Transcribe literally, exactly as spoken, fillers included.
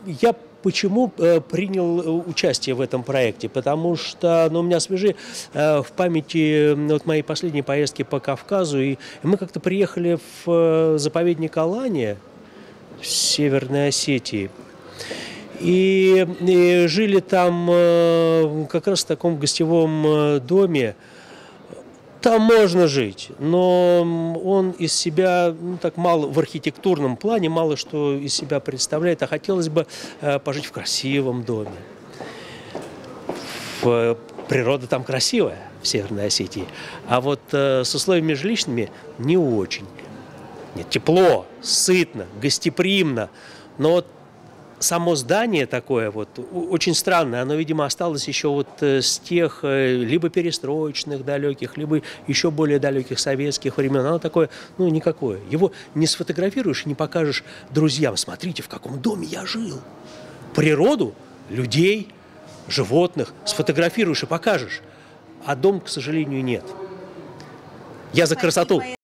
я почему э, принял участие в этом проекте? Потому что ну, у меня свежи э, в памяти вот, мои последние поездки по Кавказу. И, и мы как-то приехали в э, заповедник Алания в Северной Осетии. И, и жили там э, как раз в таком гостевом э, доме. Там можно жить, но он из себя, ну, так мало в архитектурном плане, мало что из себя представляет, а хотелось бы э, пожить в красивом доме. В, природа там красивая, в Северной Осетии, а вот э, с условиями жилищными не очень. Нет, тепло, сытно, гостеприимно, но вот само здание такое вот очень странное, оно, видимо, осталось еще вот с тех либо перестроечных далеких, либо еще более далеких советских времен. Оно такое, ну, никакое. Его не сфотографируешь и не покажешь друзьям. Смотрите, в каком доме я жил. Природу, людей, животных сфотографируешь и покажешь. А дом, к сожалению, нет. Я за красоту.